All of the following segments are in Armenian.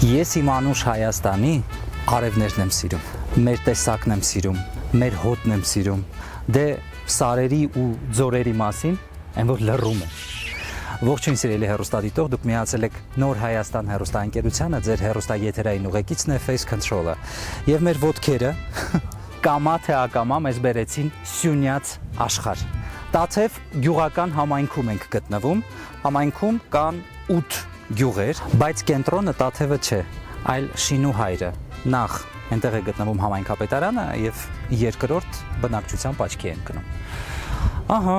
Ես իմ անուշ Հայաստանի արևներն եմ սիրում, մեր տեսակն եմ սիրում, մեր հոտն եմ սիրում, դե սարերի ու ձորերի մասին այն որ լռում է։ Ողջույն սիրելի հեռուստադիտող, դուք միացել եք Նոր Հայաստան հեռուստաընկերությանը, ձեր հեռուստաեթերային ուղեկիցն է Face Control-ը։ Եվ մեր ոտքերը կամա թե ակամա մեզ բերեցին Սյունյաց աշխարհ։ Տաթև գյուղական համայնքում ենք գտնվում, համայնքում կան 8 գյուղեր, բայց կենտրոնը Տաթևը չէ, այլ Շինուհայրը։ Նախ այնտեղ է գտնվում համայնքապետարանը եւ երկրորդ բնակչության աչքի են գնում։ Ահա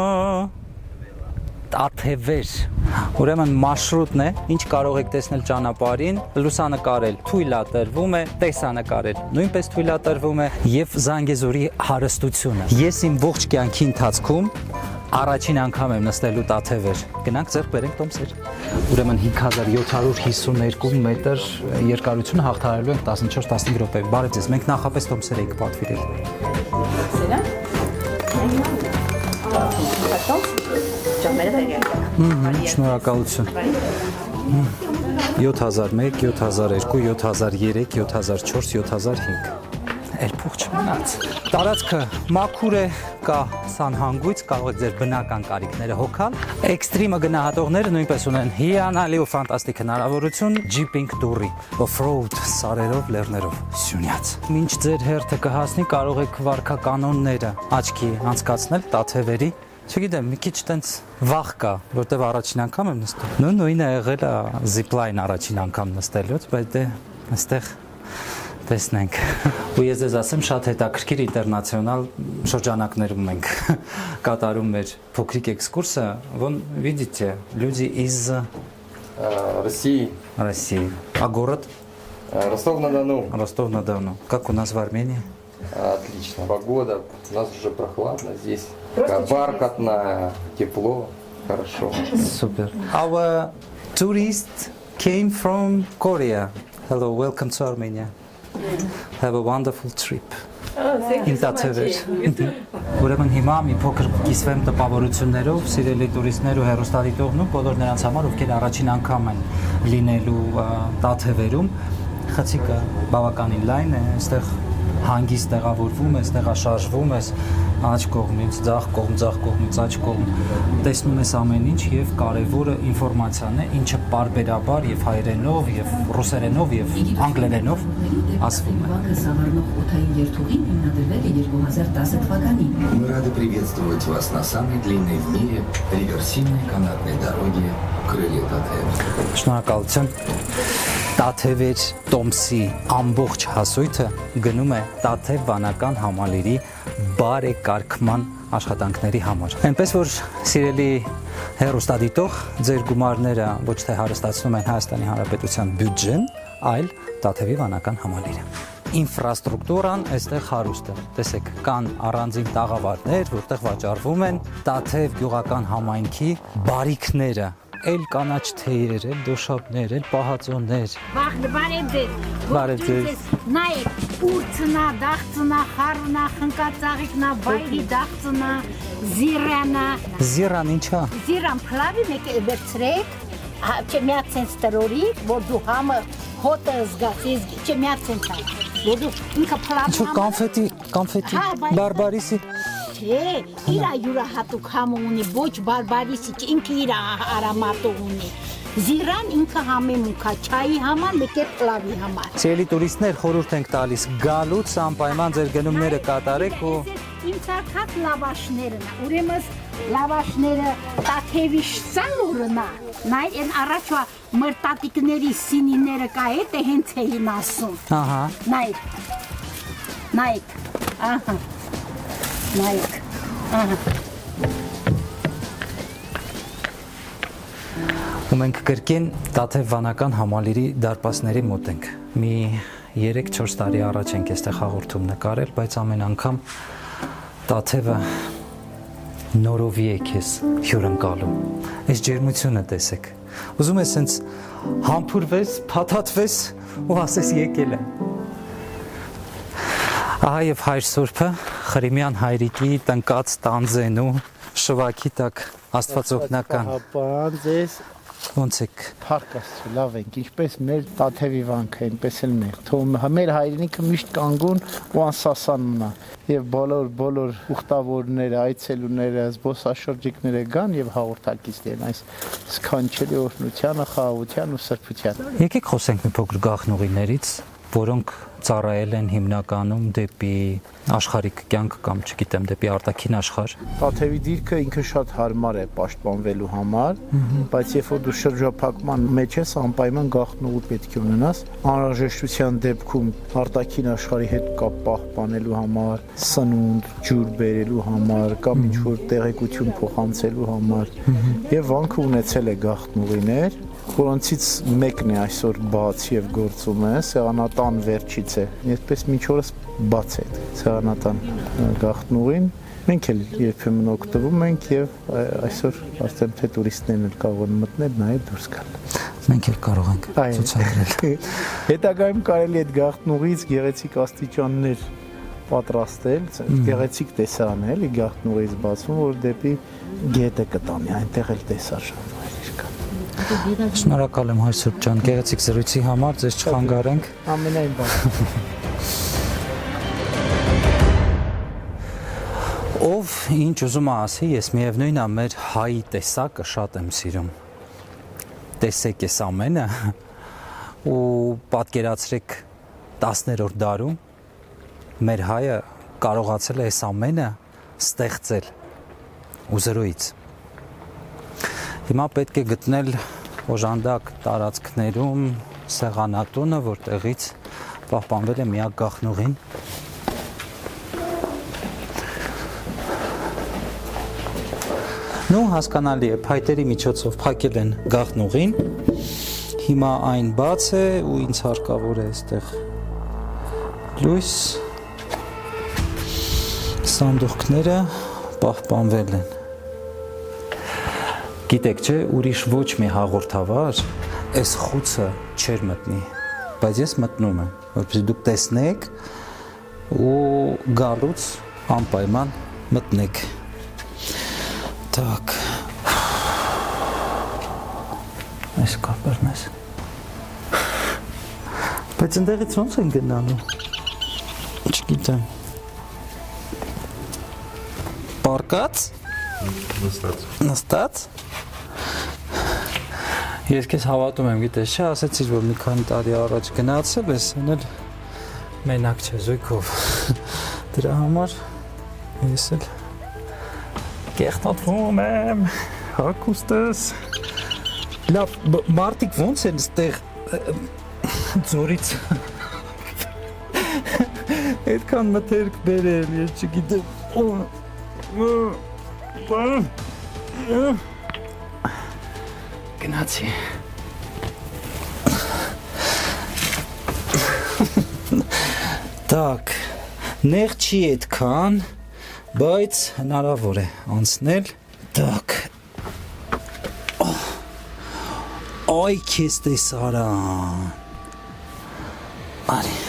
Տաթևեր, ուրեմն մարշրուտն է, ինչ կարող եք տեսնել ճանապարհին, լուսանկարել, թույլատրվում է, տեսանկարել, նույնպես թույլատրվում է եւ Զանգեզուրի հարստությունը։ Ես իմ ողջ կյանքի ընթացքում առաջին անգամ եմ նստելու Տաթևեր։ Գնանք ձեռք բերենք տոմսեր։ Ուրեմն 5752 մետր երկարությունը հաղթահարելու ենք 14-15 րոպե։ Բարև ձեզ, մենք նախապես տոմսեր ենք պատվիրել։ Շնորհակալություն։ 7001, 7002, 7003, 7004, 7005 Էլ փող չմնաց։ Տարածքը մաքուր է, կա սանհանգույց, կարող եք ձեր բնական կարիքները հոգալ։ Էքստրիմը գնահատողները նույնպես ունեն հիանալի ու ֆանտաստիկ հնարավորություն ջիփինգ տուրի, օֆրոուդ սարերով, լեռներով, Սյունյաց։ Մինչ ձեր հերթը կհասնի, կարող եք վարքականոնները աչքի անցկացնել Տաթևերի։ Չգիտեմ, մի քիչ տենց վախ կա, որտեվ առաջին անգամ եմ նստում։ Նույնը եղել է զիպլայն առաջին անգամ նստելուց, բայց դե այստեղ տեսնենք։ Ու ես ձեզ ասեմ, շատ հետաքրքիր ինտերնացիոնալ շրջանակներում ենք կատարում մեր փոքրիկ էքսկուրսը, вон видите, люди из России. России. А город? Ростов-на-Дону. Ростов-на-Дону. Как у нас в Армении? Отлично. Погода. У нас уже прохладно здесь. Бархатно, тепло. Хорошо. Super. Our tourists came from Korea. Hello, welcome to Armenia. Have a wonderful trip. Thank you so much. Ուրեմն հիմա մի փոքր կիսվեմ տպավորություններով, սիրելի տուրիստներ ու հեռուստադիտողներ, բոլոր նրանց համար, ովքեր առաջին անգամ են լինելու Տաթևերում, խցիկը բավականին լայն է, այստեղ հանգիստ տեղավորվում ես, տեղաշարժվում ես, աջ կողմից, ձախ կողմից աջ կողմ, տեսնում ես ամեն ինչ եւ կարեւորը ինֆորմացիան է, ինչը պարբերաբար եւ հայերենով եւ ռուսերենով եւ անգլերենով ասվում է։ Мы рады приветствовать вас на самой длинной в мире реверсивной канатной дороге Крылья Тաթև։ Շնորհակալություն։ Տաթևեր տոմսի ամբողջ հասույթը գնում է Տաթև վանական համալիրի բարեկարգման աշխատանքների համար։ Այնպես որ սիրելի հեռուստադիտող, ձեր գումարները ոչ թե հարստացնում են Հայաստանի Հանրապետության բյուջեն, այլ Տաթևի վանական համալիրը։ Ինֆրաստրուկտուրան այստեղ հարուստ է։ Տեսեք, կան առանձին տաղավարներ, որտեղ վաճառվում են Տաթև գյուղական համայնքի բարիքները։ Էլ կանաչ թեյեր, էլ դոշապներ, էլ պահածոներ։ Բարև ձեզ։ Բարև ձեզ։ Նայեք, ուրցնա, դաղցնա, խառնա, խնկածաղիկնա, բայրի դաղցնա, զիրանա։ Զիրան ինչա։ Զիրան փլավի մեկ վերցրեք, չմիացեն ստրորի, որ դու համը հոտը զգացես, չմիացեն թա։ Որ դու ինքը փլավի Ինչու կոնֆետի, բարբարիսի։ Չէ, իր յուրահատուկ համը ունի, ոչ բարբարիսի, ինքը իր արամատը ունի։ Զիրան ինքը համեմունք է, չայի համար, մեկ է պլավի համար։ Սիրելի տուրիստներ, խորհուրդ ենք տալիս գալուց անպայման ձեր գնումները կատարեք ու Իմ ցանկած լավաշներն է, ուրեմն լավաշները Տաթևի շսալուրն է, նայ են առաջվա մրտատիկների սինիները կա հետ է հենց էին ասում։ Ահա։ Նայեք, ահա, նայեք, ահա։ Ու մենք կրկին Տաթև վանական համալիրի դարպասների մոտ ենք։ Մի 3-4 տարի առաջ ենք այստեղ հաղորդում նկարել, բայց ամեն անգամ Տաթևը նորովի է քեզ հյուրընկալում։ Այս ջերմությունը տեսեք։ Ուզում ես հենց համբուրվես, փաթաթվես ու ասես եկել եմ։ Ահա եւ հայր Սուրբը Խրիմյան հայրիկի տնկած տանձենու շվաքի տակ Աստվածօգնական։ Պահապան ձեզ Ոնց եք։ Փառք Աստծո, լավ ենք, ինչպես մեր Տաթևի վանքը, այնպես էլ մեր։ Թող մեր հայրենիքը միշտ կանգուն ու անսասան մնա։ Եվ բոլոր ուխտավորները, այցելուները, զբոսաշրջիկները գան եւ հաղորդակից լինեն այս սքանչելի օրհնությանը, խաղաղության ու սրբության։ Եկեք խոսենք մի փոքր գաղտնուղիներից, որոնք ծառայել են հիմնականում դեպի աշխարհիկ կյանք կամ չգիտեմ դեպի արտաքին աշխարհ։ Տաթևի դիրքը ինքը շատ հարմար է պաշտպանվելու համար, բայց երբ որ դու շրջափակման մեջ ես, անպայման գաղտնուղի պետք է ունենաս, անհրաժեշտության դեպքում արտաքին աշխարհի հետ կապ պահպանելու համար, սնունդ, ջուր բերելու համար կամ ինչ-որ տեղեկություն փոխանցելու համար, եւ վանքը ունեցել է գաղտնուղիներ, որոնցից մեկն է այսօր բաց եւ գործում է, սեղանատան վերջից է։ Այսպես մինչ օրս բաց է սեղանատան գաղտնուղին։ Մենք էլ երբեմն օգտվում ենք եւ այսօր արդեն թե տուրիստներն էլ կարող են մտնել, նաեւ դուրս գալ։ Մենք էլ կարող ենք ցուցադրել։ Հետագայում կարելի է այդ գաղտնուղից գեղեցիկ աստիճաններ պատրաստել, գեղեցիկ տեսարան է, էլի գաղտնուղից բացվում, որ դեպի գետը կտանի, այնտեղ էլ տեսարժան։ Շնորհակալ եմ հայր Սուրբ ջան, գեղեցիկ զրույցի համար, ձեզ չխանգարենք։ Ամենայն բան։ Ով ինչ ուզում ասի, ես միևնույն է մեր հայի տեսակը շատ եմ սիրում։ Տեսեք այս ամենը ու պատկերացրեք 10-րդ դարում մեր հայը կարողացել է այս ամենը ստեղծել ու զրոյից։ Հիմա պետք է գտնել օժանդակ տարածքներում սեղանատունը, որտեղից պահպանվել է միակ գաղտնուղին։ Նու հասկանալի է, փայտերի միջոցով փակել են գաղտնուղին, հիմա այն բաց է ու ինձ հարկավոր է այստեղ լույս, սանդուղքները պահպանվել են։ Գիտեք չէ, ուրիշ ոչ մի հաղորդավար այս խուցը չեր մտնի, բայց ես մտնում եմ, որպեսզի դուք տեսնեք ու գալուց անպայման մտնեք։ Так. Այս կապերն ես։ Բայց ընդեղից ոնց են գնալու։ Չգիտեմ։ Պարկած։ Նստած։ Ես քեզ հավատում եմ, գիտես չէ, ասեցիր, որ մի քանի տարի առաջ գնացել ես, էնել մենակ չէ, զույգով։ Դրա համար ես էլ կեղտատվում եմ, հագուստս։ Լավ, մարդիկ ոնց են ստեղ ձորից այդքան մթերք բերել, ես չգիտեմ։ Գնացի։ Так, նեղ չի այդքան, բայց հնարավոր է անցնել։ Так։ Այ քեզ տեսարան։ Արի։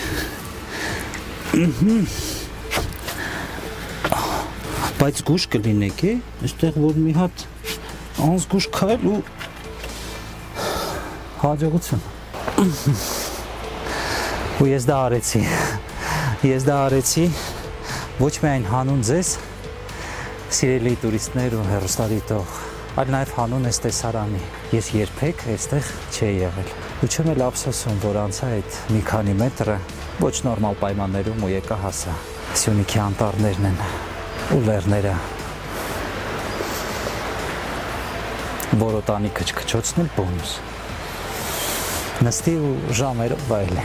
Բայց գուշ կլինեք, է, այստեղ որ մի հատ անզգուշ քայլ ու հաջողություն։ Ու ես դա արեցի, ոչ միայն հանուն ձեզ, սիրելի տուրիստներ ու հեռուստադիտող, այլ նաև հանուն այս տեսարանի։ Ես երբեք այստեղ չէի եղել։ Ու չեմ էլ ափսոսում, որ անցա այդ մի քանի մետրը ոչ նորմալ պայմաններում ու եկա հասա։ Սյունիքի անտառներն են ու լեռները։ Որոտանի քչքչոցն էլ բոնուս։ Նստի ու ժամերով վայելի։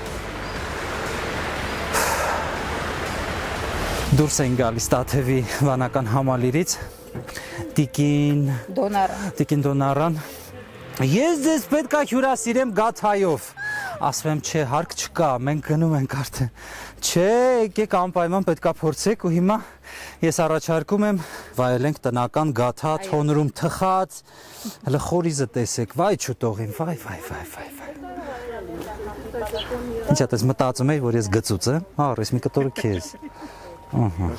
Դուրս են գալիս Տաթևի վանական համալիրից, Տիկին Դոնարան։ Ես ձեզ պետք է հյուրասիրեմ գաթայով։ Ասում եմ, չէ, հարկ չկա, մենք գնում ենք արդեն։ Չէ, եկեք անպայման պետք է փորձեք ու հիմա ես առաջարկում եմ վայելենք տնական գաթա, թոնրում թխած, հələ խորիզը տեսեք, վայ չուտողին, վայ։ Ինչ ատես մտածում էի, որ ես գծուց եմ, առես մի կտորը քեզ։ Ահա։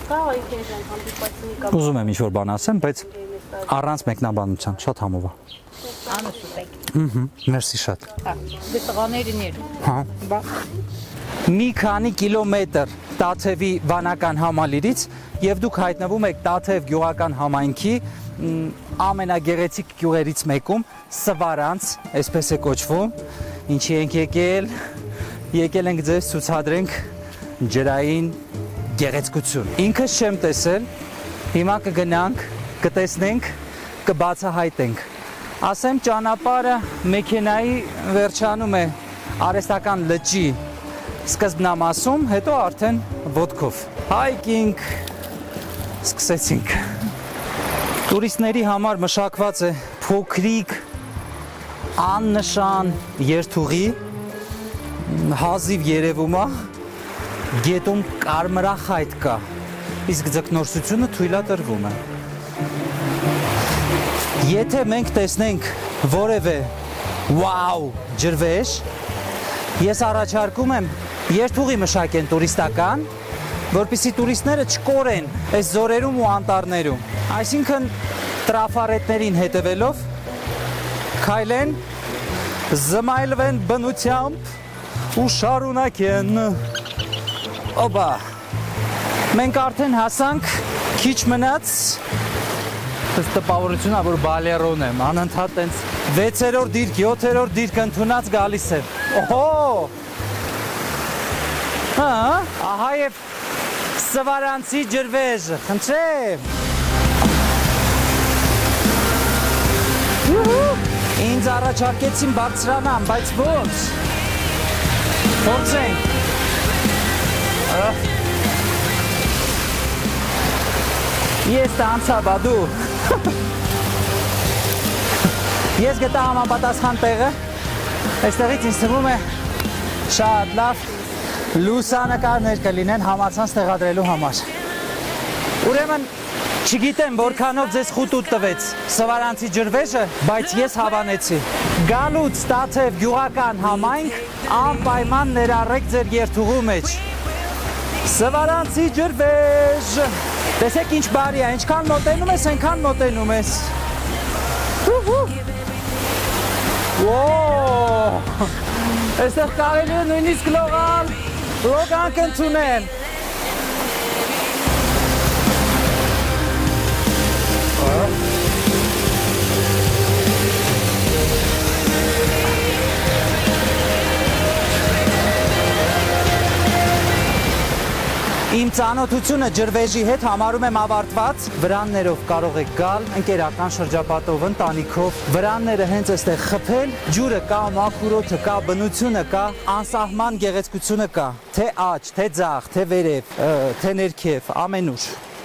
Ուզում եմ ինչ-որ բան ասեմ, բայց առանց մեկնաբանության, շատ համով է։ Մերսի շատ։ Դե տղաներին էր։ Հա։ Մի քանի կիլոմետր Տաթևի վանական համալիրից եւ դուք հայտնվում եք Տաթև գյուղական համայնքի ամենագեղեցիկ գյուղերից մեկում, Սվարանց, այսպես է կոչվում, ինչի ենք եկել ենք ձեզ ցուցադրենք ջրային գեղեցկություն։ Ինքս չեմ տեսել, հիմա կգնանք, կտեսնենք, կբացահայտենք։ Ասեմ ճանապարհը մեքենայի վերջանում է արհեստական լճի սկզբնամասում, հետո արդեն ոտքով։ Հայկինգ սկսեցինք։ Տուրիստների համար մշակված է փոքրիկ աննշան երթուղի, հազիվ երևում է, գետում կարմրախայտ կա, իսկ ձկնորսությունը թույլատրվում է։ Եթե մենք տեսնենք որևէ վաու ջրվեժ, ես առաջարկում եմ երթուղի մշակեն տուրիստական, որպեսզի տուրիստները չկորեն այս զորերում ու անտառներում։ Այսինքն տրաֆարետներին հետևելով քայլեն, զմայլվեն բնությամբ ու շարունակեն։ Օբա։ Մենք արդեն հասանք, քիչ մնաց, ըստ տպավորությունա, որ բալերոն եմ, անընդհատ տենց 6-րդ դիրք, 7-րդ դիրք ընդունած գալիս եմ։ Օհո։ Հա, ահա եւ Սվարանցի ջրվեժը, խնդրեմ։ Ինձ առաջարկեցին բարձրանամ, բայց ոնց։ Փորձենք։ Ես տանցա բադու։ Ես գտա համապատասխան տեղը, այստեղից ինձ թվում է շատ լավ լուսանկարներ կլինեն համացանց տեղադրելու համար։ Ուրեմն չգիտեմ որքանով ձեզ խուտուտ տվեց Սվարանցի ջրվեժը, բայց ես հավանեցի։ Գալուց Տաթև գյուղական համայնք անպայման ներառեք ձեր երթուղու մեջ։ Սվարանցի ջրվեժ։ Տեսեք ինչ բարի է, ինչքան մոտենում ես, այնքան մոտենում ես։ Այստեղ կարելի է նույնիսկ լողալ, լոգանք ընդունել։ Իմ ծանոթությունը ջրվեժի հետ համարում եմ ավարտված, վրաններով կարող եք գալ, ընկերական շրջապատով, ընտանիքով, վրանները հենց այստեղ խփել, ջուրը կա, մաքուր կա, բնությունը կա, անսահման գեղեցկությունը կա, թե աջ, թե ձախ, թե վերև, թե ներքև, ամենուր։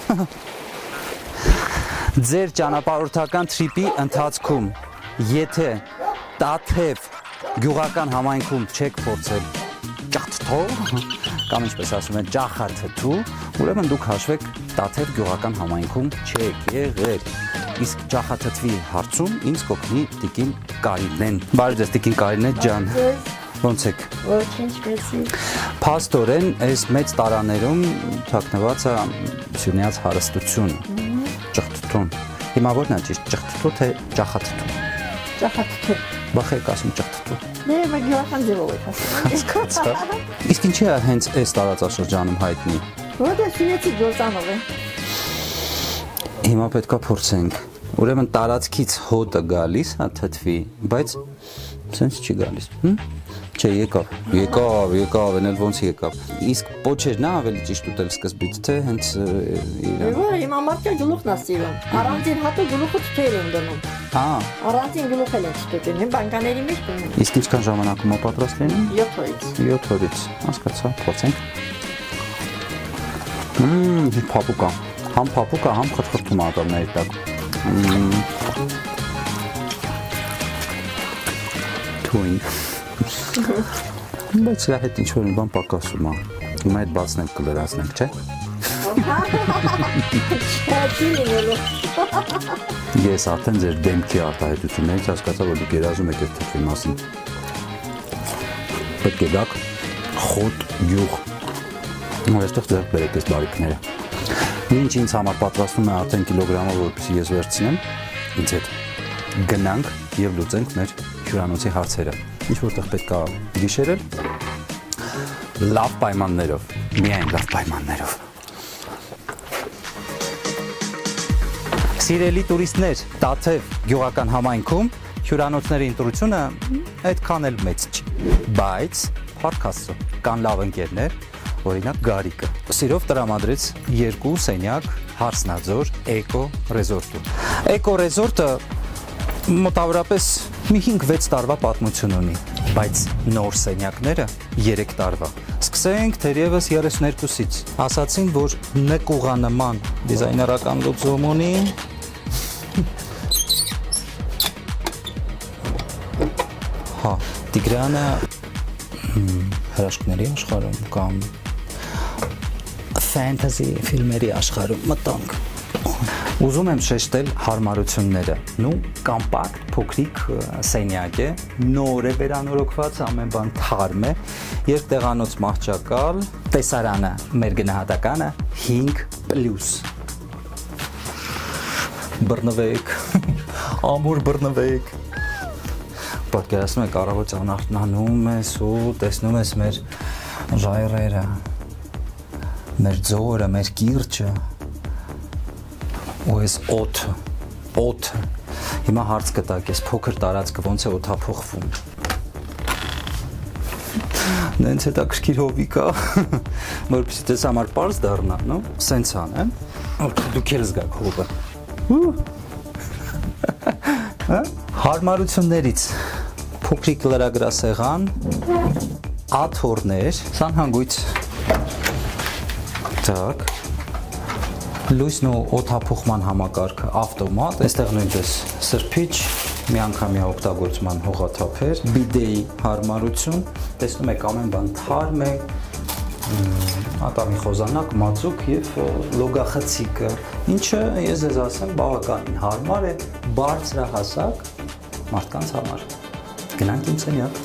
Ձեր ճանապարհորդական թրիպի ընթացքում, եթե Տաթև գյուղական համայնքում չեք փորձել ճախթթո, կամ ինչպես ասում են ճախաթթու, ուրեմն դուք հաշվեք Տաթև գյուղական համայնքում չեք եղել։ Իսկ ճախաթթվի հարցում ինձ կօգնի տիկին Կարինեն։ Բարև ձեզ տիկին Կարինե ջան։ Ոնց եք։ Ոչինչ մեծի։ Փաստորեն այս մեծ տարաներում թաքնված է սյունյաց հարստություն։ Ճախթթուն։ Հիմա ո՞րն է ճիշտ, ճախթթու թե ճախաթթու։ Ճախաթթու։ Բախեք ասում ճախթթու։ Դե մագիական ձևով է ասում։ Հասկացա։ Իսկ ինչի է հենց այս տարածաշրջանում հայտնի։ Որտե սյունեցի գործանով է։ Հիմա պետքա փորձենք։ Ուրեմն տարածքից հոտը գալիս է թթվի, բայց սենց չի գալիս։ Չէ, եկավ, էն էլ ոնց եկավ։ Իսկ պոչերն է ավելի ճիշտ ուտել սկզբից, թե հենց իրան։ Որը հիմա մարդիկ գլուխն է սիրում։ Առանցին հատը գլուխը թթեր են դնում։ Հա։ Առանցին գլուխ են թթում, հեն բանկաների մեջ դնում։ Իսկ ինչքան ժամանակում է պատրաստ լինում։ 7 օրից։ 7 օրից, հասկացա, փորձենք։ Փափուկ է։ Համ փափուկ է, համ խրթխրթում է ատամների տակ։ Թույն։ Բայց սրա հետ ինչ-որ մի բան պակասում է։ Հիմա այդ բացնենք կլրացնենք, չէ։ Ես արդեն ձեր դեմքի արտահայտություններից հասկացա, որ դուք երազում եք այդ թթվի մասին։ Պետք է գաք խոտ գյուղ։ Այստեղ ձեռք բերեք այս բարիքները։ Ինչ ինձ համար պատրաստում է արդեն կիլոգրամը, որպեսզի ես վերցնեմ, ինձ հետ գնանք եւ լուծենք մեր հյուրանոցի հարցերը։ Ինչ որտեղ պետք է գիշերել լավ պայմաններով, միայն լավ պայմաններով։ Սիրելի տուրիստներ, Տաթև գյուղական համայնքում հյուրանոցների ընտրությունը այդքան էլ մեծ չի, բայց փառք Աստծո, կան լավ ընկերներ, օրինակ Գարիկը։ Սիրով տրամադրեց 2 սենյակ Հարսնաձոր Էկո ռեզորտում։ Էկո ռեզորտը մոտավորապես մի 5-6 տարվա պատմություն ունի, բայց նոր սենյակները 3 տարվա։ Սկսենք թերևս 32-ից։ Ասացին, որ նկուղանման դիզայներական լուծում ունի։ Հա, Տիգրանը հրաշքների աշխարհում կամ ֆենտազի ֆիլմերի աշխարհում մտանք։ Ուզում եմ շեշտել հարմարությունները։ Նու կոմպակտ, փոքրիկ սենյակ է, նոր է վերանորոգված, ամեն բան թարմ է, երկտեղանոց մահճակալ, տեսարանը մեր գնահատականը 5+։ Բռնվեք, ամուր բռնվեք։ Պատկերացնում եք առավոտ անարթնանում ես ու տեսնում ես մեր ժայռերը, մեր ձորը, մեր կիրճը ու ես օդը։ Հիմա հարց կտակ, ես փոքր տարածքը ոնց է օդափոխվում։ Նենց հետաքրքիր հովի կա, որպեսզի դες համար պարզ դառնա, նո? Սենց անեմ, դուք էլ զգաք հովը։ Հարմարություններից փոքրիկ լրագրասեղան, աթոռներ, սանհանգույց։ Так. Լույսն ու օդափոխման համակարգը ավտոմատ, այստեղ նույնպես սրբիչ, միանգամյա օգտագործման հողաթափեր, բիդեի հարմարություն, տեսնում եք ամեն բան թարմ է, ատամի խոզանակ, մածուկ եւ լոգախցիկը, ինչը ես ձեզ ասեմ բավականին հարմար է, բարձրահասակ մարդկանց համար։ Գնանք իմ սենյակ։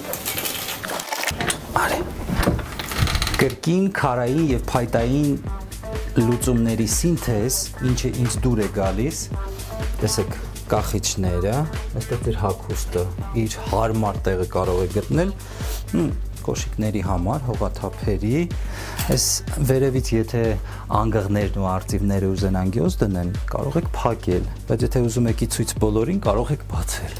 Արի։ Կրկին, քարային եւ փայտային լուծումների սինթեզ, ինչը ինձ դուր է գալիս, տեսեք կախիչները, այստեղ ձեր հագուստը իր հարմար տեղը կարող է գտնել, կոշիկների համար, հողաթափերի, այս վերևից եթե անգղներն ու արծիվները ուզենան գյոզ դնեն, կարող եք փակել, բայց եթե ուզում եք ցույց բոլորին, կարող եք բացել։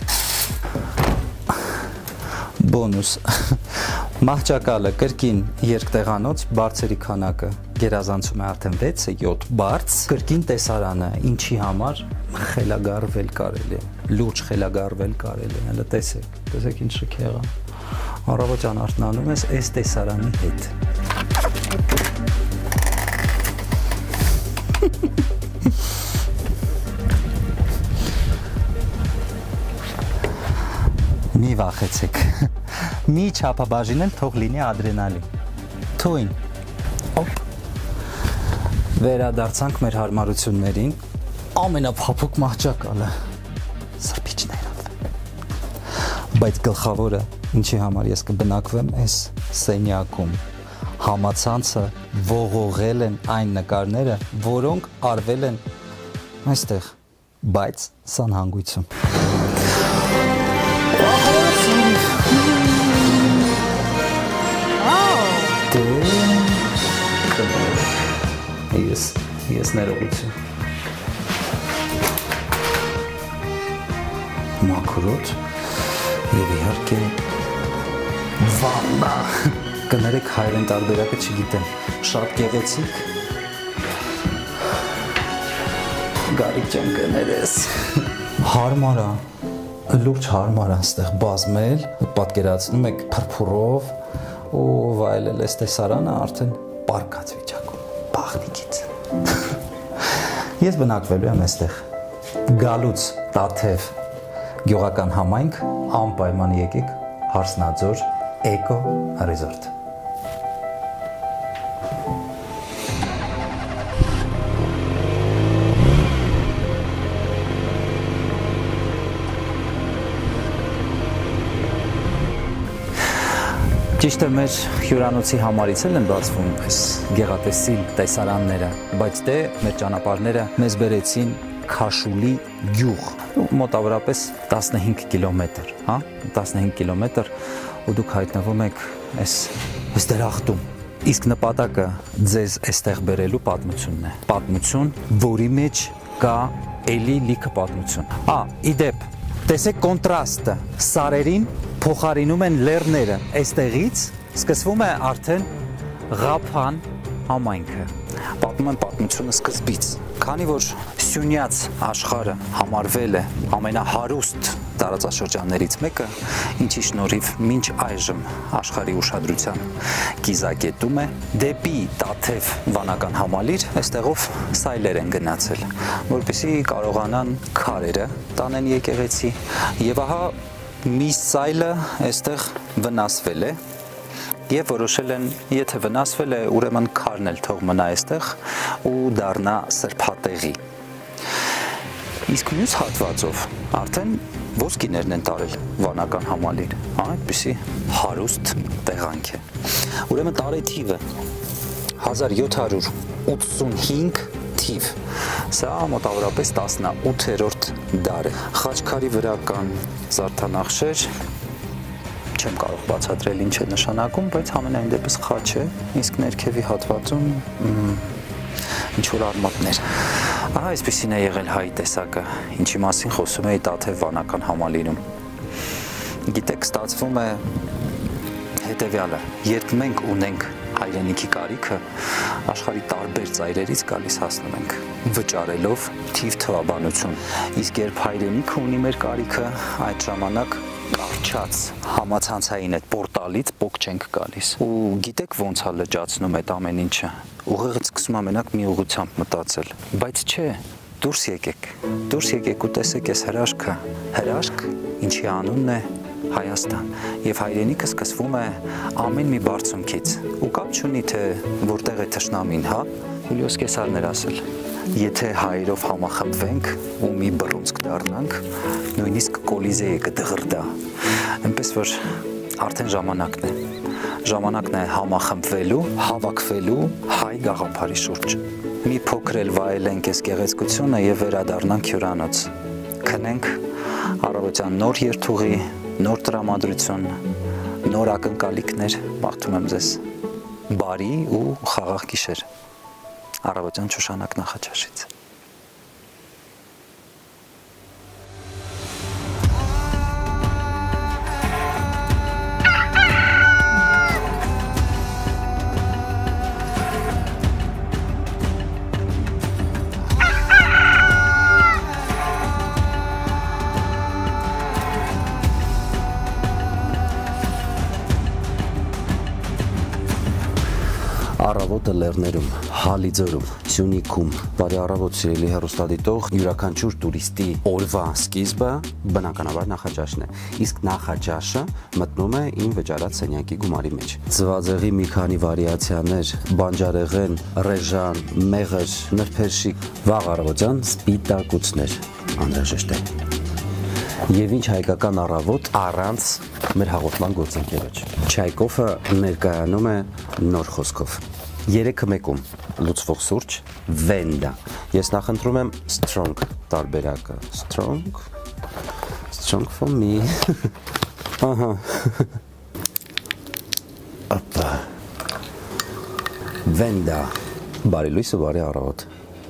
Բոնուս մահճակալը կրկին երկտեղանոց, բարձերի քանակը գերազանցում է արդեն 6-7 բարձ, կրկին տեսարանը, ինչի համար խելագարվել կարելի է, լուրջ խելագարվել կարելի է, հələ տեսեք ինչ շքեղ է, առավոտյան արթնանում ես այս տեսարանի հետ։ Մի վախեցեք, մի չափաբաժին էլ թող լինի ադրենալին, թույն, օպ, վերադարձանք մեր հարմարություններին, ամենափափուկ մահճակալը, սրբիչներով, բայց գլխավորը, ինչի համար ես կբնակվեմ այս սենյակում, համացանցը ողողել են այն նկարները, որոնք արվել են այստեղ, բայց սանհանգույցում։ Ես ներողություն։ Մաքրոտ եւ իհարկե վաննա։ Կներեք հայերեն տարբերակը չգիտեմ։ Շատ գեղեցիկ։ Գարիկ ջան կներես։ Հարմար է։ Լուրջ հարմար է այստեղ բազմել, պատկերացնում եք փրփուրով ու վայելել այս տեսարանը արդեն պարկած վիճակում, բաղնիկից։ Ես բնակվելու եմ այստեղ։ Գալուց Տաթև գյուղական համայնք, անպայման եկեք Հարսնաձոր Էկո ռեզորտ։ Ճիշտ է, մեր հյուրանոցի համարից էլ են բացվում այս գեղատեսիլ տեսարանները, բայց դե մեր ճանապարհները մեզ բերեցին Քաշուլի գյուղ, մոտավորապես 15 կիլոմետր, հա, 15 կիլոմետր, ու դուք հայտնվում եք այս դրախտում։ Իսկ նպատակը ձեզ այստեղ բերելու պատմությունն է։ Պատմություն, որի մեջ կա էլի լիքը պատմություն։ Իդեպ, տեսեք կոնտրաստը, սարերին փոխարինում են լեռները, այստեղից սկսվում է արդեն Ղափան համայնքը։ Պատմում են պատմությունը սկզբից, քանի որ Սյունյաց աշխարհը համարվել է ամենահարուստ տարածաշրջաններից մեկը, ինչի շնորհիվ մինչ այժմ աշխարհի ուշադրության կիզակետում է, դեպի Տաթև վանական համալիր այստեղով սայլեր են գնացել, որպեսզի կարողանան քարերը տանեն եկեղեցի, եւ ահա մի սայլը այստեղ վնասվել է եւ որոշել են, եթե վնասվել է, ուրեմն քարն էլ թող մնա այստեղ ու դառնա սրբատեղի։ Իսկ մյուս հատվածով արդեն ոսկիներն են տարել վանական համալիր, այդպիսի հարուստ տեղանք է։ Ուրեմն տարեթիվը 1785 թիվ, սա մոտավորապես 18-րդ դար է։ Խաչքարի վրա կան զարդանախշեր, չեմ կարող բացատրել ինչ է նշանակում, բայց ամենայն դեպս խաչ է, իսկ ներքևի հատվածում ինչ-որ արմատներ։ Ահա այսպիսին է եղել հայի տեսակը, ինչի մասին խոսում էի Տաթև վանական համալիրում։ Գիտեք, ստացվում է հետևյալը, երբ մենք ունենք հայրենիքի կարիքը, աշխարհի տարբեր ծայրերից գալիս հասնում ենք, վճարելով թիվ թվաբանություն, իսկ երբ հայրենիքը ունի մեր կարիքը, այդ ժամանակ կարճած համացանցային այդ պորտալից պոկ չենք գալիս։ Ու գիտեք ոնց է լճացնում այդ ամեն ինչը։ Ուղեղը սկսում է մենակ մի ուղղությամբ մտածել։ Բայց չէ, դուրս եկեք ու տեսեք այս հրաշքը։ Հրաշք, ինչի անունն է Հայաստան։ Եվ հայրենիքը սկսվում է ամեն մի բարձունքից։ Ու կապ չունի թե որտեղ է թշնամին, հա։ Հուլիոս Կեսարն էր ասել. Եթե հայերով համախմբվենք ու մի բռունցք դառնանք, նույնիսկ Կոլիզեյը կդղրդա։ Այնպես որ արդեն ժամանակն է համախմբվելու, հավաքվելու հայ գաղափարի շուրջ։ Մի փոքր էլ վայելենք այս գեղեցկությունը եւ վերադառնանք հյուրանոց։ Քնենք առավոտյան նոր երթուղի, նոր տրամադրություն, նոր ակնկալիքներ, մաղթում եմ ձեզ բարի ու խաղաղ գիշեր։ Առավոտյան Շուշանակ Նախաճաշից։ Առավոտը լեռներում, Հալիձորում, Սյունիքում, բարի առավոտ սիրելի հեռուստադիտող, յուրաքանչյուր տուրիստի օրվա սկիզբը բնականաբար նախաճաշն է, իսկ նախաճաշը մտնում է իմ վճարած սենյակի գումարի մեջ։ Ձվածեղի մի քանի վարիացիաներ, բանջարեղեն, ռեժան, մեղր, նրբերշիկ, վաղ առավոտյան սպիտակուցներ, անհրաժեշտ է։ Եվ ինչ հայկական առավոտ առանց մեր հաղորդման գործընկերոջ։ Չայկովը ներկայանում է նոր խոսքով։ 3-1-ում լուծվող սուրճ Վենդա։ Ես նախընտրում եմ strong տարբերակը։ Strong for me։ Ահա։ Ապա։ Վենդա։ Բարի լույս ու բարի առավոտ։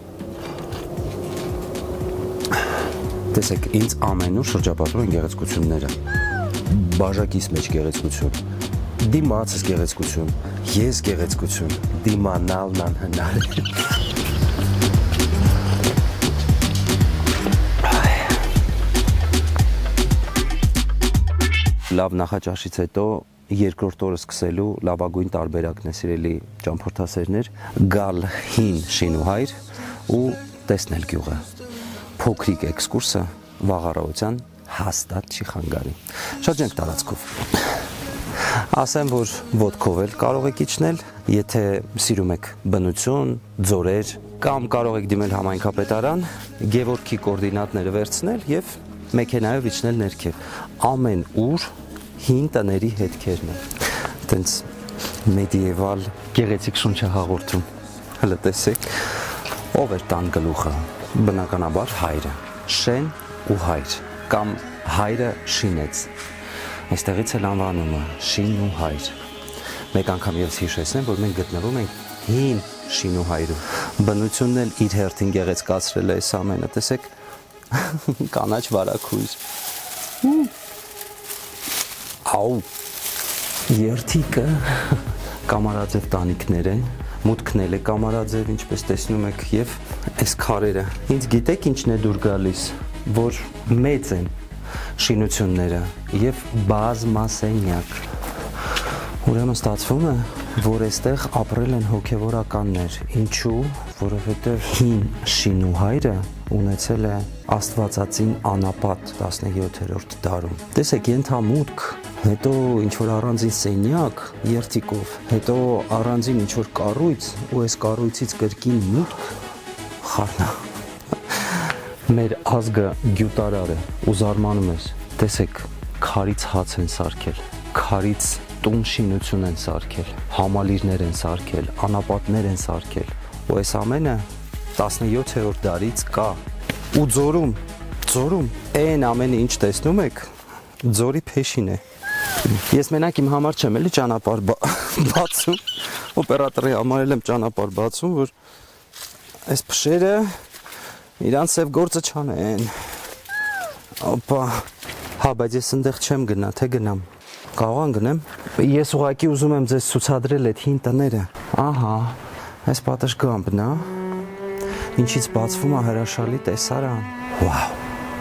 Տեսեք, ինձ ամենուր շրջապատում են գեղեցկությունները, բաժակիս մեջ գեղեցկություն, դիմացս գեղեցկություն, ես գեղեցկություն, դիմանալն անհնար է։ Լավ նախաճաշից հետո երկրորդ օրը սկսելու լավագույն տարբերակն է սիրելի ճամփորդասերներ, գալ հին Շինուհայր ու տեսնել գյուղը։ Փոքրիկ էքսկուրսը վաղ առավոտյան հաստատ չի խանգարի։ Շատ ջանք տարածքով։ Ասեմ, որ ոտքով էլ կարող եք իջնել, եթե սիրում եք բնություն, ձորեր, կամ կարող եք դիմել համայնքապետարան, Գևորգի կոորդինատները վերցնել եւ մեքենայով իջնել ներքև։ Ամեն ուր հին տների հետքերն են։ Տենց մեդիևալ գեղեցիկ շունչ է հաղորդում։ Հələ տեսեք, ով էր տան գլուխը։ Բնականաբար հայրը, Շեն ու հայր, կամ հայրը շինեց։ Այստեղից էլ անվանումը Շին ու հայր։ Մեկ անգամ ևս հիշեցնեմ, որ մենք գտնվում ենք հին Շին ու հայրում։ Բնությունն էլ իր հերթին գեղեցկացրել է այս ամենը, տեսեք, կանաչ վարագույր։ Աու, երթիկը կամարաձև տանիքներ են, մուտքն էլ է կամարաձև, ինչպես տեսնում եք, եւ այս քարերը։ Ինձ գիտեք ինչն է դուր գալիս, որ մեծ են շինությունները եւ բազմասենյակ։ Ուրեմն ստացվում է, որ այստեղ ապրել են հոգևորականներ։ Ինչու? Որովհետեւ հին Շինու հայրը ունեցել է Աստվածածին անապատ 17-րդ դարում։ Տեսեք, ենթամուտք, հետո ինչ-որ առանձին սենյակ երթիկով, հետո առանձին ինչ-որ կառույց, ու այս կառույցից կրկին մուտք խառնա։ Մեր ազգը գյուտարար է ու զարմանում ես, տեսեք, քարից հաց են սարքել, քարից տուն շինություն են սարքել, համալիրներ են սարքել, անապատներ են սարքել, ու այս ամենը 17-րդ դարից կա։ Ու ձորում այն ամենը ինչ տեսնում եք, ձորի փեշին է։ Ես մենակ իմ համար չեմ էլի ճանապարհ բացում, օպերատորի համար եմ ճանապարհ բացում, որ այս փշերը իրանց սև գործը չանեն։ Օպա, հա, բայց ես այնտեղ չեմ գնա, թե գնամ։ Կարող եմ գնեմ։ Ես ուղղակի ուզում եմ ձեզ ցուցադրել այդ հին տները։ Ահա, այս պատշգամբն է, ինչից բացվում է հրաշալի տեսարան։ Վաու։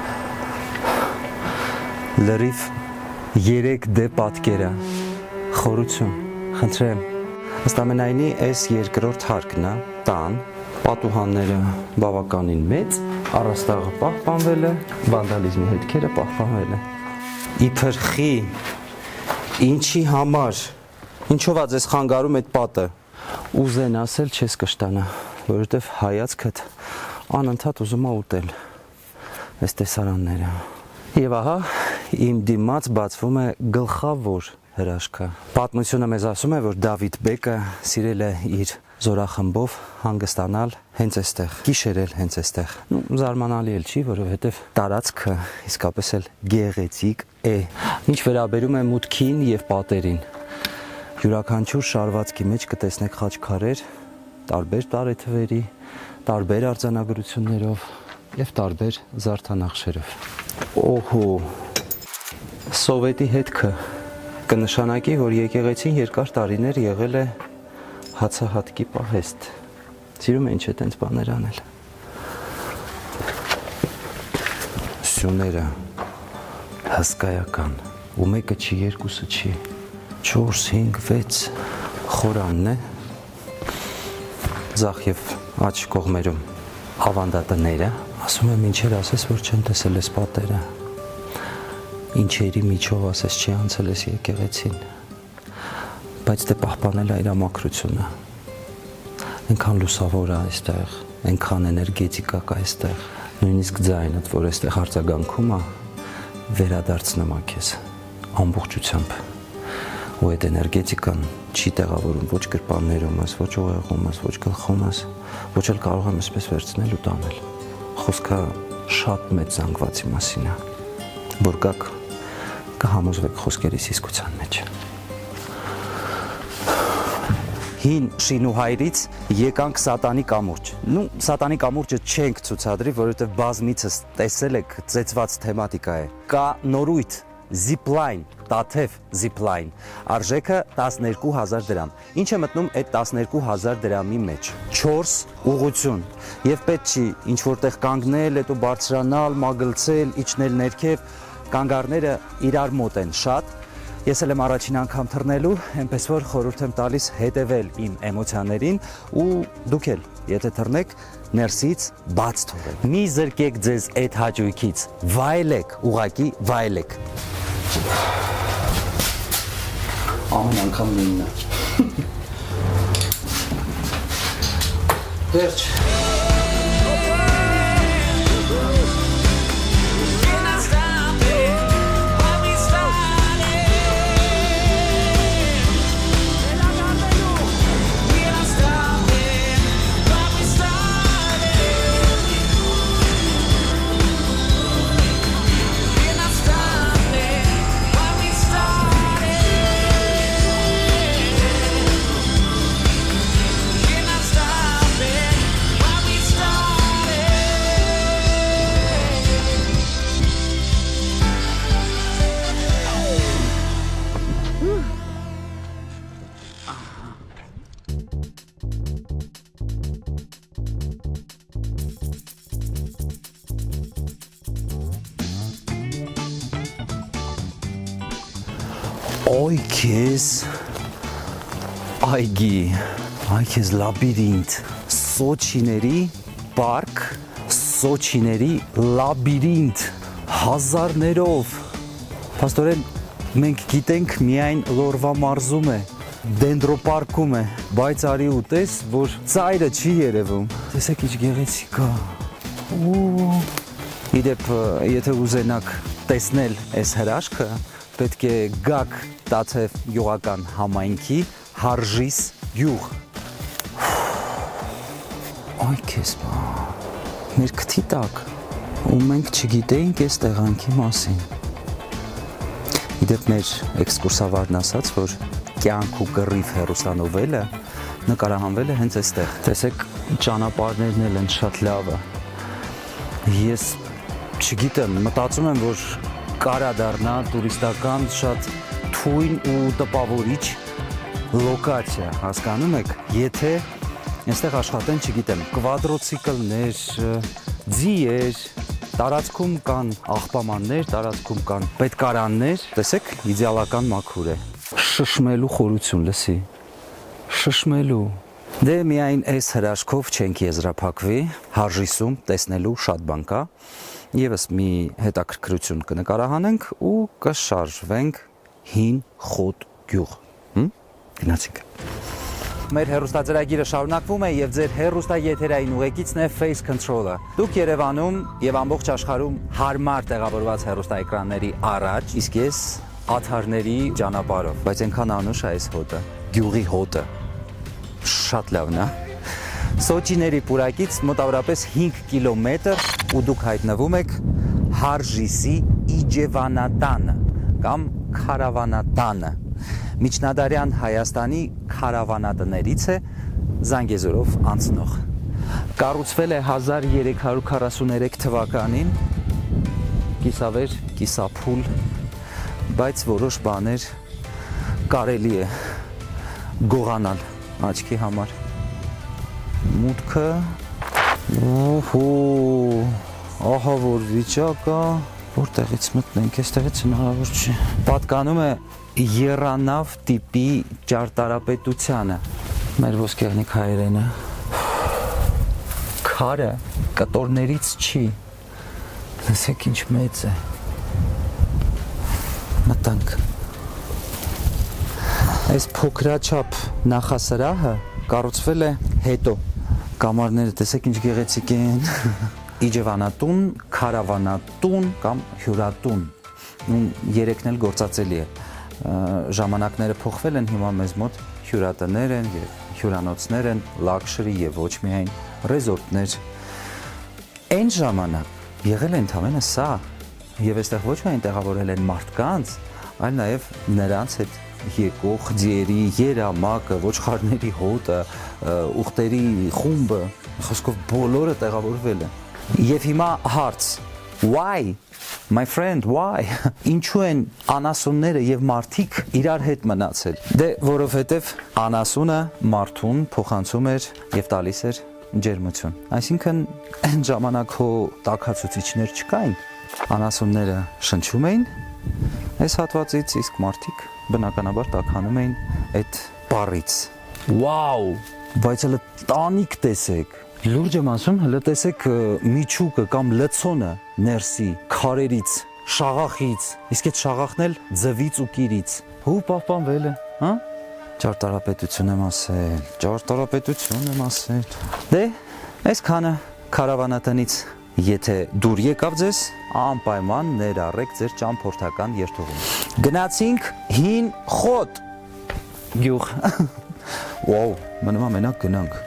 Լրիվ 3D պատկերը։ Խորություն, խնդրեմ։ Ըստ ամենայնի, այս երկրորդ հարկն է, տան, պատուհանները բավականին մեծ, առաստաղը պահպանվել է, վանդալիզմի հետքերը պահպանվել է։ Իբր խի, ինչի համար, ինչով է ձեզ խանգարում այդ պատը, ուզեն ասել չես կշտանա, որովհետև հայացքդ անընդհատ ուզում է ուտել այս տեսարանները։ Եվ ահա իմ դիմաց բացվում է գլխավոր հրաշքը։ Պատմությունը մեզ ասում է, որ Դավիթ բեկը սիրել է իր զորախմբով հանգստանալ հենց այստեղ, գիշերել հենց այստեղ։ Զարմանալի էլ չի, որովհետև տարածքը իսկապես էլ գեղեցիկ է։ Ինչ վերաբերում է մուտքին եւ պատերին, յուրաքանչյուր շարվածքի մեջ կտեսնեք խաչքարեր, տարբեր տարեթվերի, տարբեր արձանագրություններով եւ տարբեր զարդանախշերով։ Օհո, Սովետի հետքը կնշանակի, որ եկեղեցին երկար տարիներ եղել է հացահատկի պահեստ։ Սիրում է ինչ է տենց բաներ անել։ Սյուները հսկայական, ու մեկը չի, երկուսը չի, 4, 5, 6 խորանն է, ձախ եւ աջ կողմերում ավանդատները, ասում եմ ինչեր ասես, որ չեն տեսել ես պատերը, ինչերի միջով ասես չի անցել ես եկեղեցին, բայց դե պահպանել է իր ամաքրությունը, այնքան լուսավոր է այստեղ, այնքան էներգետիկա կա այստեղ, նույնիսկ ձայնդ, որ այստեղ արձագանքում է, վերադարձնում է քեզ ամբողջությամբ, ու այդ էներգետիկան չի տեղավորում ոչ գրպաններում ես, ոչ ուղեղում ես, ոչ գլխում ես, ոչ էլ կարող եմ այսպես վերցնել ու տանել։ Խոսքը շատ մեծ զանգվածի մասին է, որ գաք կհամոզվեք խոսքերիս իսկության մեջ։ Հին Շինուհայրից եկանք Սատանի կամուրջ։ Սատանի կամուրջը չենք ցուցադրի, որովհետև բազմիցս տեսել եք ծեծված թեմատիկա է։ Կա նորույթ Zipline, տաթև Zipline, արժեքը 12,000 դրամ։ Ինչ է մտնում այդ 12,000 դրամի մեջ։ 4 ուղղություն։ Եվ պետք չի ինչ որտեղ կանգնել, հետո բարձրանալ, մագլցել, իջնել ներքև, կանգառները իրար մոտ են շատ։ Ես էլ եմ առաջին անգամ թռնելու, այնպես որ խորհուրդ եմ տալիս հետևել իմ էմոցիաներին ու դուք էլ, եթե թռնեք, ներսից բաց թողեք։ Մի զրկեք ձեզ այդ հաճույքից, վայելեք, ուղակի վայելեք։ Ամեն անգամ նույնն է։ Վերջ։ Oy քեզ այգի, այ քեզ լաբիրինթ, Սոչիների պարկ, Սոչիների լաբիրինթ, հազարներով։ Պաստորեն, մենք գիտենք միայն Լորվա մարզում է, Դենդրոպարկում է, բայց արի ու տես, որ ծայրը չի երևում։ Տեսեք ինչ գեղեցիկ է։ Իդեպ, եթե ուզենաք տեսնել այս հրաշքը, պետք է գաք Տաթև գյուղական համայնքի Հարժիս գյուղ։ Այ քեզ բա, մեր քթի տակ, ու մենք չգիտեինք այս տեղանքի մասին։ Իդեպ մեր էքսկուրսավարն ասաց, որ կյանք ու կռիվ հեռուստանովելը նկարահանվել է հենց այստեղ։ Տեսեք, ճանապարհներն էլ են շատ լավը։ Ես չգիտեմ, մտածում եմ, որ կարա դառնա տուրիստական շատ թույն ու տպավորիչ լոկացիա, հասկանում եք, եթե այստեղ աշխատեն, չգիտեմ, կվադրոցիկլներ, ձիեր, տարածքում կան աղբամաններ, տարածքում կան պետկարաններ, տեսեք, իդեալական մաքուր է։ Շշմելու խորություն, լսի, շշմելու։ Դե միայն այս հրաշքով չենք եզրափակվի, Հարժիսում տեսնելու շատ բան կա, եւս մի հետաքրքրություն կնկարահանենք ու կշարժվենք հին խոտ գյուղ։ Գնացինք։ Մեր հեռուստաձեռագիրը շարունակվում է եւ ձեր հեռուստաեթերային ուղեկիցն է Face Control-ը։ Դուք Երևանում եւ ամբողջ աշխարհում հարմար տեղավորված հեռուստաէկրանների առաջ, իսկ ես աթարների ճանապարհով, բայց այնքան անուշ է այս հոտը, գյուղի հոտը։ Շատ լավն է։ Սոչիների պուրակից մոտավորապես 5 կիլոմետր ու դուք հայտնվում եք Հարժիսի Իջևանատանը կամ Քարավանատանը։ Միջնադարյան Հայաստանի քարավանատներից է Զանգեզուրով անցնող։ Կառուցվել է 1343 թվականին, կիսավեր, կիսափուլ, բայց որոշ բաներ կարելի է գողանալ աչքի համար։ Մուտքը, ահա որ վիճակ է, որտեղից մտնենք, այստեղից հնարավոր չի։ Պատկանում է եռանավ տիպի ճարտարապետությանը։ Մեր ոսկեղնիկ հայերենը։ Քարը կտորներից չի։ Լսեք ինչ մեծ է։ Մտանք։ Այս փոքրաչափ նախասրահը կառուցվել է հետո։ Կամարները տեսեք ինչ գեղեցիկ են։ Իջևանատուն, քարավանատուն կամ հյուրատուն։ Երեքն էլ գործածելի է։ Ժամանակները փոխվել են, հիմա մեզ մոտ հյուրատներ են եւ հյուրանոցներ են, լաքշրի եւ ոչ միայն ռեզորտներ։ Այն ժամանակ եղել է ընդամենը սա եւ այստեղ ոչ միայն տեղավորել են մարդկանց, այլ նաեւ նրանց հետ եկող ձիերի երամակը, ոչխարների հոտը, ուղտերի խումբը, խոսքով բոլորը տեղավորվել են։ Եվ հիմա հարց. Why? My friend, why? Ինչու են անասունները եւ մարդիկ իրար հետ մնացել։ Դե որովհետեւ անասունը մարդուն փոխանցում էր եւ տալիս էր ջերմություն։ Այսինքն այն ժամանակ հո տաքացուցիչներ չկային։ Անասունները շնչում էին այս հատվածից, իսկ մարդիկ բնականաբար տաքանում էին այդ բառից։ Վաու, բայց հələ տանիք տեսեք։ Լուրջ եմ ասում, հələ տեսեք միջուկը կամ լցոնը ներսի, քարերից, շաղախից, իսկ այդ շաղախն էլ ձվից ու կիրից։ Հու պահպանվել է, հա? Ճարտարապետություն եմ ասել, ճարտարապետություն եմ ասել։ Դե, այսքանը քարավանատնից, եթե դուր եկավ ձեզ, անպայման ներառեք ձեր ճամփորդական երթուղին։ Գնացինք հին խոտ գյուղ։ Վաու, մնում է մենակ գնանք։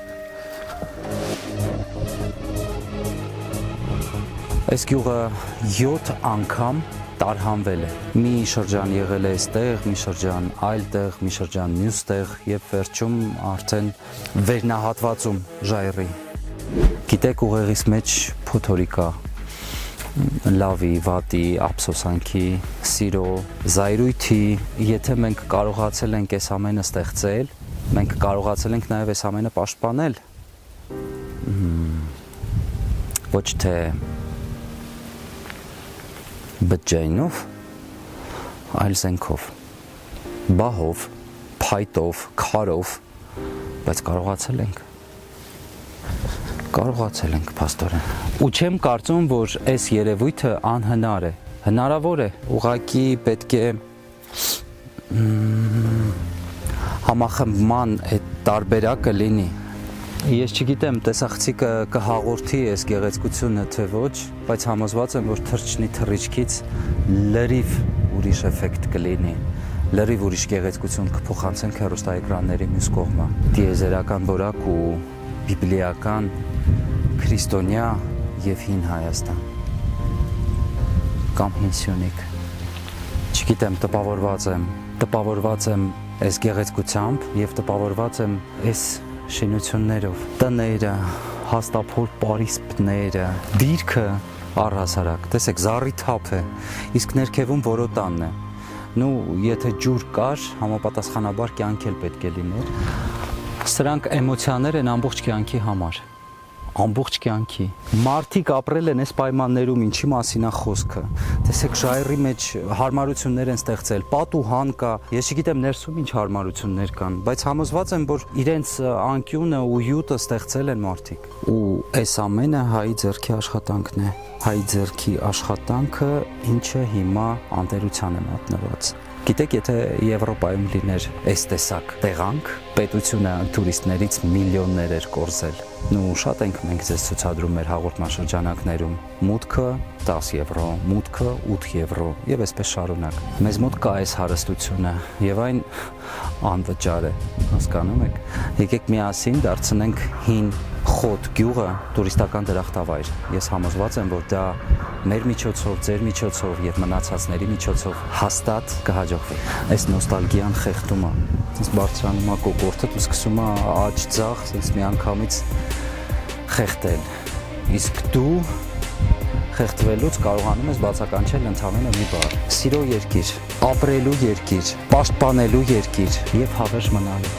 Այս գյուղը 7 անգամ տարհանվել է։ Մի շրջան եղել է այստեղ, մի շրջան այլ տեղ, մի շրջան մյուս տեղ եւ վերջում արդեն վերնահատվածում ժայռի։ Գիտեք, ուղեղից մեջ փոթորիկ կա, լավի, վատի, ափսոսանքի, սիրո, զայրույթի, եթե մենք կարողացել ենք այս ամենը ստեղծել, մենք կարողացել ենք նաեւ այս ամենը պաշտպանել։ Ոչ թե բջջայինով, այլ զենքով։ բահով, փայտով, քարով, բայց կարողացել ենք։ Կարողացել ենք, պաստորեն։ Ու չեմ կարծում, որ այս երևույթը անհնար է։ Հնարավոր է, ուղղակի պետք է համախմբման այդ տարբերակը լինի։ Ես չգիտեմ, տեսախցիկը կհաղորդի այս գեղեցկությունը թե ոչ, բայց համոզված եմ, որ թռչնի թռիչքից լրիվ ուրիշ էֆեկտ կլինի, լրիվ ուրիշ գեղեցկություն կփոխանցենք հեռուստաէկրանների մյուս կողմը։ Տիեզերական որակ ու բիբլիական քրիստոնյա եւ հին Հայաստան կամ հին Սյունիք։ Չգիտեմ, տպավորված եմ այս գեղեցկությամբ եւ տպավորված եմ այս շինություններով։ Տները, հաստափոր պարիսպները, դիրքը առհասարակ։ Տեսեք, զառի թափ է, իսկ ներքևում որոտանն է։ Նու եթե ջուր կար, համապատասխանաբար կյանք էլ պետք է լիներ։ Սրանք էմոցիաներ են ամբողջ կյանքի համար։ Ամբողջ կյանքի։ Մարդիկ ապրել են այս պայմաններում, ինչի մասին է խոսքը։ Տեսեք, ժայռի մեջ հարմարություններ են ստեղծել, պատուհան կա, ես չգիտեմ ներսում ինչ հարմարություններ կան, բայց համոզված եմ, որ իրենց անկյունը ու յուտը ստեղծել են մարդիկ։ Ու այս ամենը հայի ձեռքի աշխատանքն է։ Հայի ձեռքի աշխատանքը, ինչը հիմա անտերության է մատնված։ Գիտեք, եթե Եվրոպայում լիներ այս տեսակ տեղանք, պետությունը տուրիստներից միլիոններ էր կորզել։ Նու շատ ենք մենք ձեզ ցուցադրում մեր հաղորդաշրջանակներում։ Մուտքը 10 եվրո, մուտքը 8 եվրո եւ այսպես շարունակ։ Մեզ մոտ կա այս հարստությունը եւ այն անվճար է, հասկանում եք։ Եկեք միասին դարձնենք հին Խոտ գյուղը տուրիստական դրախտավայր։ Ես համոզված եմ, որ դա մեր միջոցով, ձեր միջոցով եւ մնացածների միջոցով հաստատ կհաջողվի։ Այս նոստալգիան խեղդում է, ինձ բարձրանում է կոկորդը ու սկսում է աջ ձախ, ինձ միանգամից խեղդել։ Իսկ դու խեղդվելուց կարողանում ես բացականչել ընդհանրապես մի բառ՝ սիրո երկիր, ապրելու երկիր, պաշտպանելու երկիր եւ հավերժ մնալու։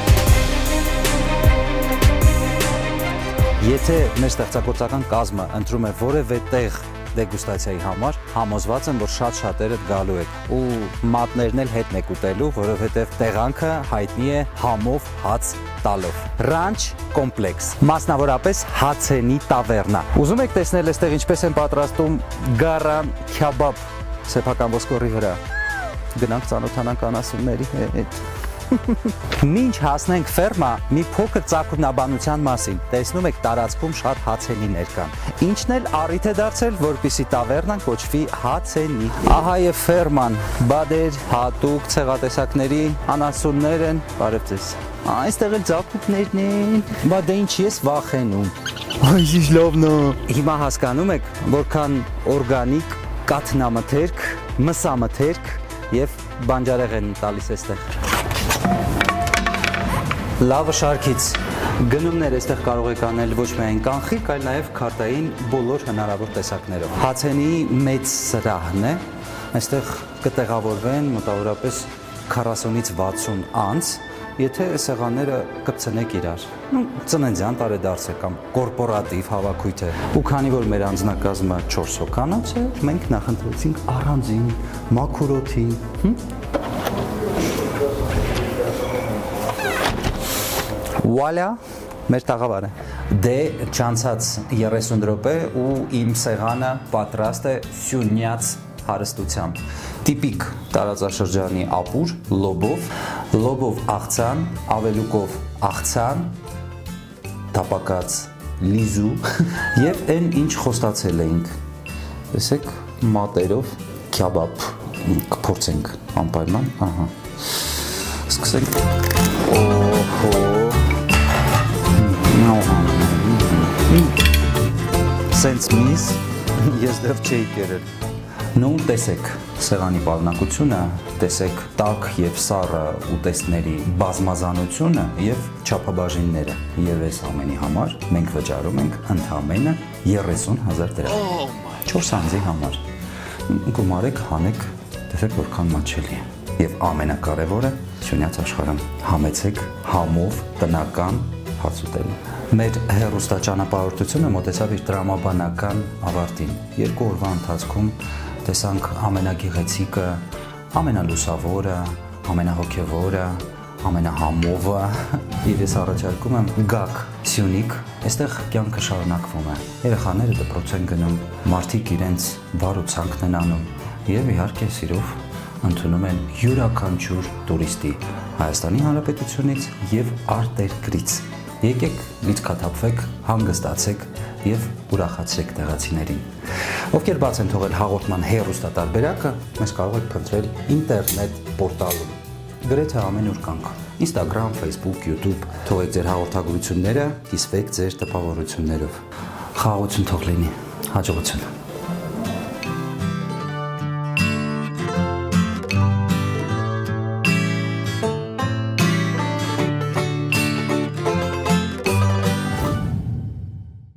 Եթե մեր ստեղծագործական կազմը ընտրում է որևէ տեղ դեգուստացիայի համար, համոզված եմ, որ շատ-շատերը գալու եք ու մատներն էլ հետն եք ուտելու, որովհետև տեղանքը հայտնի է համով հաց տալով։ Ռանչ կոմպլեքս, մասնավորապես հացենի տավեռնա։ Ուզում եք տեսնել այստեղ ինչպես են պատրաստում գարան քյաբաբ սեփական ոսկորի վրա։ Գնանք ծանոթանանք անասունների հետ։ Մինչ հասնենք ֆերմա, մի փոքր ծագումնաբանության մասին։ Տեսնում եք տարածքում շատ հացենիներ կան։ Ինչն էլ առիթ է դարձել, որպեսզի տավեռնան կոչվի հացենի։ Ահա եւ ֆերման, բադեր, հատուկ ցեղատեսակների անասուններ են, բարև ձեզ։ Այստեղ էլ ծաղկուկներն են։ Բա դե ինչ ես վախենում։ Այս ինչ լավն է։ Հիմա հասկանում եք, որքան օրգանիկ, կաթնամթերք, մսամթերք եւ բանջարեղեն տալիս էստեղ։ Լավը շարքից գնումներ այստեղ կարող եք անել ոչ միայն կանխիկ, այլ նաև քարտային բոլոր հնարավոր տեսակներով։ Հացենի մեծ սրահն է, այստեղ կտեղավորվեն մոտավորապես 40-ից 60 անց, եթե սեղանները կպցնեք իրար։ Ծննդյան տարեդարձ է կամ կորպորատիվ հավաքույթ է։ Ու քանի որ մեր անձնակազմը 4 հոգանոց է, մենք նախընտրեցինք առանձին մաքուր օդի։ Վալա, մեր տաղավարը։ Դե չանցած 30 րոպե ու իմ սեղանը պատրաստ է սյունյաց հարստությամբ։ Տիպիկ տարածաշրջանի ապուր, լոբով աղցան, ավելուկով աղցան, տապակած լիզու եւ այն ինչ խոստացել էինք։ Տեսեք, մատերով քյաբաբ կփորձենք անպայման, ահա։ Սկսենք։ Օհո։ Սենց միզ ես դեռ չէի կերել։ Նու տեսեք սեղանի պարունակությունը, տեսեք տաք եւ սառը ուտեստների բազմազանությունը եւ չափաբաժինները։ Եվ այս ամենի համար մենք վճարում ենք ընդամենը 30,000 դրամ։ 4 անձի համար։ Գումարեք, հանեք, տեսեք որքան մաչելի է։ Եվ ամենակարևորը Սյունյաց աշխարհում համեցեք համով տնական հաց ուտելու։ Մեր հեռուստաճանապարհորդությունը մոտեցավ իր տրամաբանական ավարտին։ 2 օրվա ընթացքում տեսանք ամենագեղեցիկը, ամենալուսավորը, ամենահոգևորը, ամենահամովը, եւ ես առաջարկում եմ գաք Սյունիք, այստեղ կյանքը շարունակվում է։ Երեխաները դպրոց են գնում, մարդիկ իրենց վար ու ցանկն են անում եւ իհարկե սիրով ընդունում են յուրաքանչյուր տուրիստի Հայաստանի Հանրապետությունից եւ արտերկրից։ Եկեք լիցքաթափվեք, հանգստացեք եւ ուրախացրեք տեղացիներին։ Ովքեր բաց են թողել հաղորդման հեռուստատարբերակը, մեզ կարող եք փնտրել ինտերնետ պորտալում։ Գրեթե ամենուր կանք։ Instagram, Facebook, YouTube, թողեք ձեր հաղորդագրությունները, կիսվեք ձեր տպավորություններով։ Խաղաղություն թող լինի։ Հաջողություն։